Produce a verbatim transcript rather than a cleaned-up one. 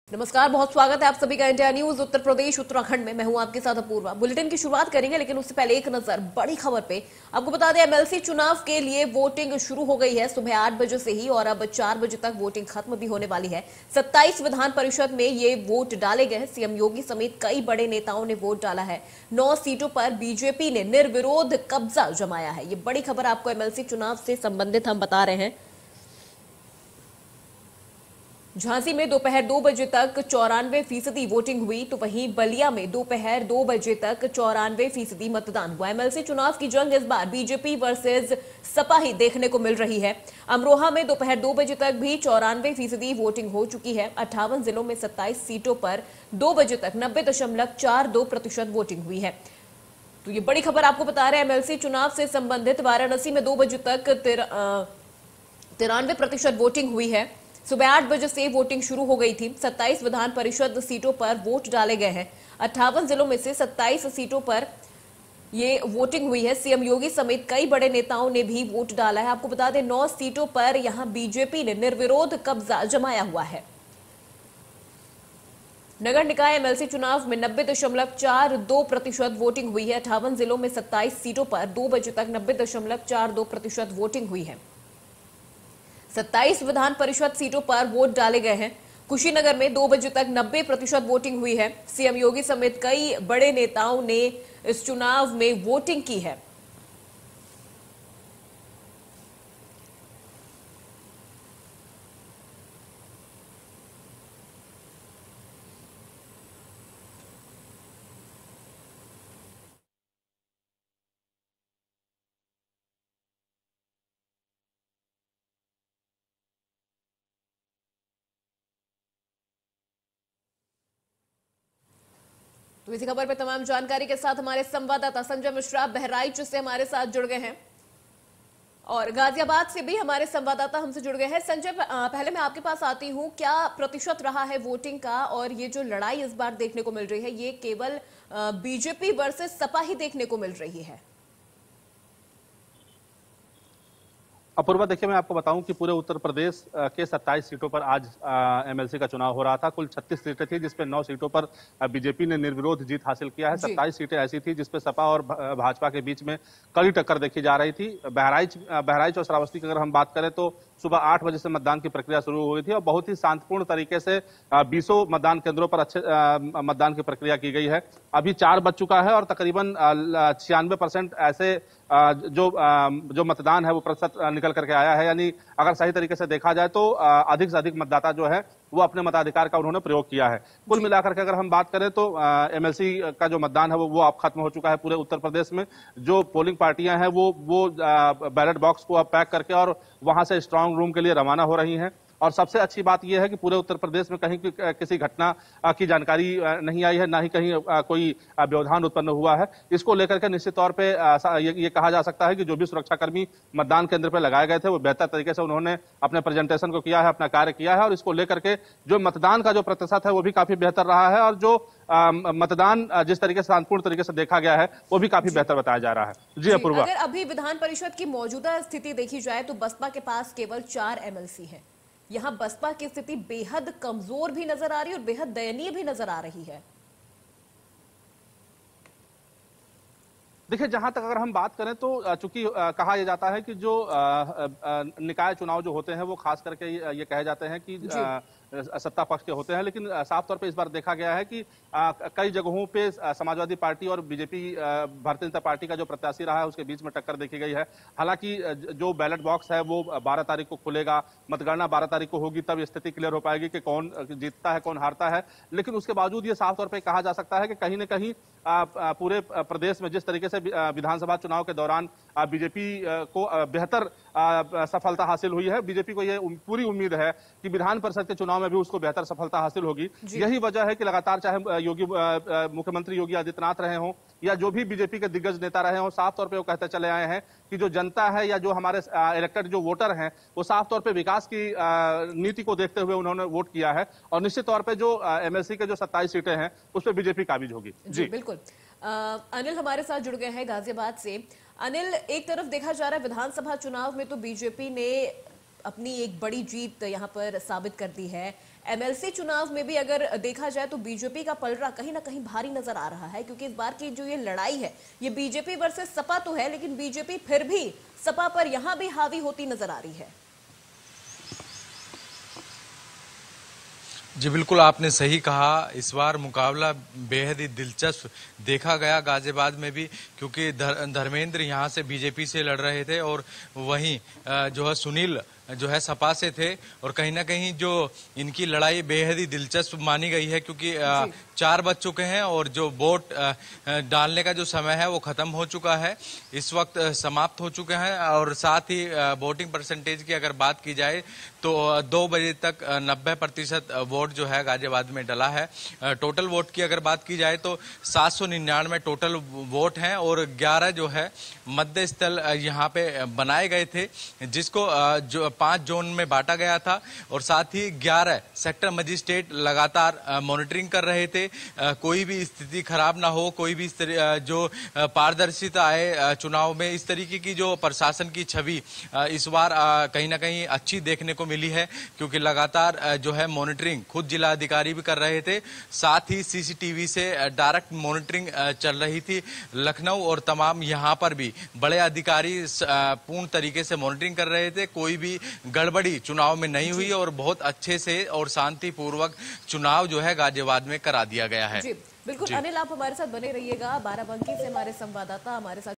नमस्कार, बहुत स्वागत है आप सभी का इंडिया न्यूज उत्तर प्रदेश उत्तराखंड में। मैं हूं आपके साथ अपूर्वा। बुलेटिन की शुरुआत करेंगे, लेकिन उससे पहले एक नजर बड़ी खबर पे। आपको बता दें, एमएलसी चुनाव के लिए वोटिंग शुरू हो गई है सुबह आठ बजे से ही, और अब चार बजे तक वोटिंग खत्म भी होने वाली है। सत्ताईस विधान परिषद में ये वोट डाले गए हैं। सीएम योगी समेत कई बड़े नेताओं ने वोट डाला है। नौ सीटों पर बीजेपी ने निर्विरोध कब्जा जमाया है। ये बड़ी खबर आपको एमएलसी चुनाव से संबंधित हम बता रहे हैं। झांसी में दोपहर दो बजे तक चौरानवे फीसदी वोटिंग हुई, तो वहीं बलिया में दोपहर दो बजे तक चौरानवे फीसदी मतदान हुआ। एमएलसी चुनाव की जंग इस बार बीजेपी वर्सेस सपा ही देखने को मिल रही है। अमरोहा में दोपहर दो बजे तक भी चौरानवे फीसदी वोटिंग हो चुकी है। अट्ठावन जिलों में सत्ताईस सीटों पर दो बजे तक नब्बे दशमलव चार दो प्रतिशत वोटिंग हुई है। तो ये बड़ी खबर आपको बता रहे हैं एमएलसी चुनाव से संबंधित। वाराणसी में दो बजे तक तिरानवे प्रतिशत वोटिंग हुई है। सुबह आठ बजे से वोटिंग शुरू हो गई थी। सत्ताईस विधान परिषद सीटों पर वोट डाले गए हैं। अट्ठावन जिलों में से सत्ताईस सीटों पर ये वोटिंग हुई है। सीएम योगी समेत कई बड़े नेताओं ने भी वोट डाला है। आपको बता दें, नौ सीटों पर यहां बीजेपी ने निर्विरोध कब्जा जमाया हुआ है। नगर निकाय एमएलसी चुनाव में नब्बे दशमलव चार दो प्रतिशत वोटिंग हुई है। अट्ठावन जिलों में सत्ताईस सीटों पर दो बजे तक नब्बे दशमलव चार दो प्रतिशत वोटिंग हुई है। सत्ताईस विधान परिषद सीटों पर वोट डाले गए हैं। कुशीनगर में दो बजे तक नब्बे प्रतिशत वोटिंग हुई है। सीएम योगी समेत कई बड़े नेताओं ने इस चुनाव में वोटिंग की है। तो इसी खबर पर तमाम जानकारी के साथ हमारे संवाददाता संजय मिश्रा बहराइच से हमारे साथ जुड़ गए हैं, और गाजियाबाद से भी हमारे संवाददाता हमसे जुड़ गए हैं। संजय, पहले मैं आपके पास आती हूं, क्या प्रतिशत रहा है वोटिंग का, और ये जो लड़ाई इस बार देखने को मिल रही है, ये केवल बीजेपी वर्सेस सपा ही देखने को मिल रही है? अपूर्वा, देखिए, मैं आपको बताऊं कि पूरे उत्तर प्रदेश के सत्ताईस सीटों पर आज एमएलसी का चुनाव हो रहा था। कुल छत्तीस सीटें थी, जिसपे नौ सीटों पर बीजेपी ने निर्विरोध जीत हासिल किया है। सत्ताईस सीटें ऐसी थी जिसपे सपा और भाजपा के बीच में कड़ी टक्कर देखी जा रही थी। बहराइच बहराइच और श्रावस्ती की अगर हम बात करें तो सुबह आठ बजे से मतदान की प्रक्रिया शुरू हुई थी, और बहुत ही शांतिपूर्ण तरीके से बीसों मतदान केंद्रों पर अच्छे मतदान की प्रक्रिया की गई है। अभी चार बज चुका है और तकरीबन छियानवे परसेंट ऐसे जो जो मतदान है वो प्रतिशत निकल करके आया है। यानी अगर सही तरीके से देखा जाए तो अधिक से अधिक मतदाता जो है वो अपने मताधिकार का उन्होंने प्रयोग किया है। कुल मिलाकर के अगर हम बात करें तो एमएलसी का जो मतदान है वो वो अब खत्म हो चुका है पूरे उत्तर प्रदेश में। जो पोलिंग पार्टियां हैं वो वो बैलेट बॉक्स को अब पैक करके और वहां से स्ट्रांग रूम के लिए रवाना हो रही हैं। और सबसे अच्छी बात यह है कि पूरे उत्तर प्रदेश में कहीं किसी घटना की जानकारी नहीं आई है, ना ही कहीं कोई व्यवधान उत्पन्न हुआ है। इसको लेकर के निश्चित तौर पे ये कहा जा सकता है कि जो भी सुरक्षाकर्मी मतदान केंद्र पर लगाए गए थे वो बेहतर तरीके से उन्होंने अपने प्रेजेंटेशन को किया है, अपना कार्य किया है, और इसको लेकर के जो मतदान का जो प्रतिशत है वो भी काफी बेहतर रहा है, और जो मतदान जिस तरीके से शांतिपूर्ण तरीके से देखा गया है वो भी काफी बेहतर बताया जा रहा है। जी अपूर्वा, अगर अभी विधान परिषद की मौजूदा स्थिति देखी जाए तो बसपा के पास केवल चार एमएलसी है। यहां बसपा की स्थिति बेहद कमजोर भी नजर आ रही है और बेहद दयनीय भी नजर आ रही है। देखिए, जहां तक अगर हम बात करें तो चूंकि कहा यह जाता है कि जो निकाय चुनाव जो होते हैं वो खास करके ये कहे जाते हैं कि सत्ता पक्ष के होते हैं, लेकिन साफ तौर पे इस बार देखा गया है कि कई जगहों पे समाजवादी पार्टी और बीजेपी भारतीय जनता पार्टी का जो प्रत्याशी रहा है उसके बीच में टक्कर देखी गई है। हालांकि जो बैलेट बॉक्स है वो बारह तारीख को खुलेगा, मतगणना बारह तारीख को होगी, तब स्थिति क्लियर हो पाएगी कि कौन जीतता है कौन हारता है। लेकिन उसके बावजूद ये साफ तौर पर कहा जा सकता है कि कहीं न कहीं पूरे प्रदेश में जिस तरीके से विधानसभा चुनाव के दौरान बीजेपी को बेहतर सफलता हासिल हुई है, बीजेपी को यह पूरी उम्मीद है कि विधान परिषद के चुनाव में भी उसको बेहतर सफलता हासिल होगी। यही वजह है कि लगातार चाहे योगी मुख्यमंत्री योगी आदित्यनाथ रहे हों या जो भी बीजेपी के दिग्गज नेता रहे हों, साफ तौर पे वो कहते चले आए हैं कि जो जनता है या जो हमारे इलेक्टेड जो वोटर हैं वो साफ तौर पे विकास की नीति को देखते हुए उन्होंने वोट किया है, और निश्चित तौर पे जो एमएलसी के जो सत्ताईस सीटें हैं उस पर बीजेपी काबिज होगी। जी, जी बिल्कुल। अनिल हमारे साथ जुड़ गए हैं गाजियाबाद से। अनिल, एक तरफ देखा जा रहा है विधानसभा चुनाव में तो बीजेपी ने अपनी एक बड़ी जीत यहां पर साबित कर दी है। एमएलसी चुनाव में भी अगर देखा जाए तो बीजेपी का पलड़ा कहीं ना कहीं भारी नजर आ रहा है, क्योंकि इस बार की जो ये लड़ाई है ये बीजेपी वर्सेस सपा तो है, लेकिन बीजेपी फिर भी सपा पर यहां भी हावी होती नजर आ रही है। जी बिल्कुल, आपने सही कहा। इस बार मुकाबला बेहद ही दिलचस्प देखा गया गाजियाबाद में भी, क्योंकि धर, धर्मेंद्र यहाँ से बीजेपी से लड़ रहे थे और वहीं जो है सुनील जो है सपा से थे। और कहीं ना कहीं जो इनकी लड़ाई बेहद ही दिलचस्प मानी गई है, क्योंकि चार बज चुके हैं और जो वोट डालने का जो समय है वो खत्म हो चुका है, इस वक्त समाप्त हो चुके हैं। और साथ ही वोटिंग परसेंटेज की अगर बात की जाए तो दो बजे तक नब्बे प्रतिशत वोट जो है गाजियाबाद में डला है। टोटल वोट की अगर बात की जाए तो सात सौ निन्यानवे टोटल वोट हैं और ग्यारह जो है मध्य स्थल यहाँ पे बनाए गए थे, जिसको जो पांच जोन में बांटा गया था। और साथ ही ग्यारह सेक्टर मजिस्ट्रेट लगातार मॉनिटरिंग कर रहे थे, कोई भी स्थिति खराब ना हो, कोई भी जो पारदर्शिता आए चुनाव में। इस तरीके की जो प्रशासन की छवि इस बार कहीं ना कहीं अच्छी देखने को मिली है, क्योंकि लगातार जो है मॉनिटरिंग खुद जिला अधिकारी भी कर रहे थे, साथ ही सीसीटीवी से डायरेक्ट मॉनिटरिंग चल रही थी। लखनऊ और तमाम यहाँ पर भी बड़े अधिकारी पूर्ण तरीके से मॉनिटरिंग कर रहे थे, कोई भी गड़बड़ी चुनाव में नहीं हुई और बहुत अच्छे से और शांतिपूर्वक चुनाव जो है गाजियाबाद में करा दिया गया है। जी बिल्कुल। अनिल, आप हमारे साथ बने रहिएगा। बाराबंकी से हमारे संवाददाता हमारे साथ